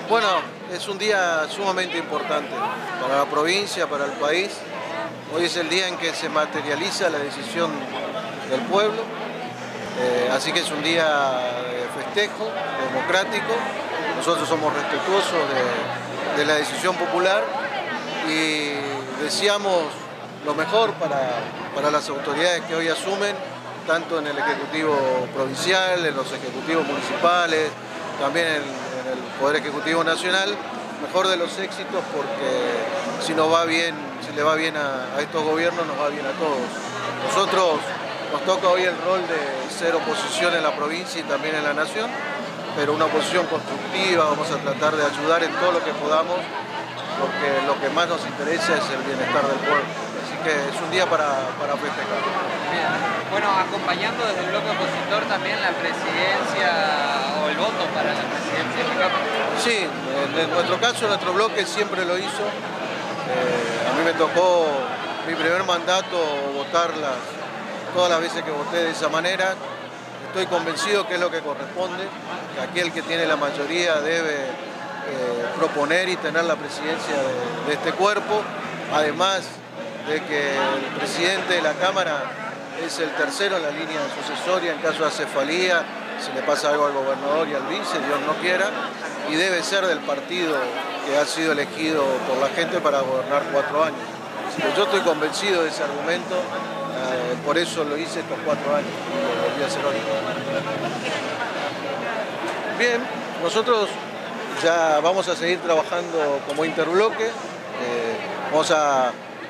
Bueno, es un día sumamente importante para la provincia, para el país. Hoy es el día en que se materializa la decisión del pueblo, así que es un día de festejo, democrático. Nosotros somos respetuosos de la decisión popular y deseamos lo mejor para las autoridades que hoy asumen, tanto en el Ejecutivo Provincial, en los Ejecutivos Municipales, también en el Poder Ejecutivo Nacional, mejor de los éxitos, porque si nos va bien, si le va bien a estos gobiernos, nos va bien a todos. Nosotros nos toca hoy el rol de ser oposición en la provincia y también en la nación, pero una oposición constructiva. Vamos a tratar de ayudar en todo lo que podamos, porque lo que más nos interesa es el bienestar del pueblo. Así que es un día para festejar. Bien. Bueno, acompañando desde el bloque opositor también la presidencia o el voto para la presidencia de la Cámara. Sí, en nuestro caso, nuestro bloque siempre lo hizo. A mí me tocó mi primer mandato votar todas las veces que voté de esa manera. Estoy convencido que es lo que corresponde, que aquel que tiene la mayoría debe proponer y tener la presidencia de este cuerpo, además de que el presidente de la Cámara es el tercero en la línea sucesoria en caso de acefalía, si le pasa algo al gobernador y al vice, Dios no quiera, y debe ser del partido que ha sido elegido por la gente para gobernar 4 años. Así que yo estoy convencido de ese argumento, por eso lo hice estos 4 años y lo volví a hacer hoy. Bien, nosotros ya vamos a seguir trabajando como interbloque, vamos a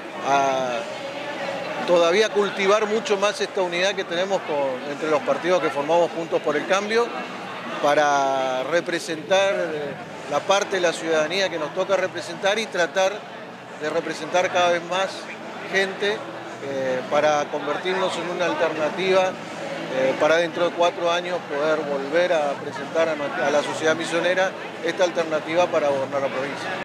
todavía cultivar mucho más esta unidad que tenemos entre los partidos que formamos Juntos por el Cambio, para representar la parte de la ciudadanía que nos toca representar y tratar de representar cada vez más gente para convertirnos en una alternativa para dentro de 4 años poder volver a presentar a la sociedad misionera esta alternativa para gobernar la provincia.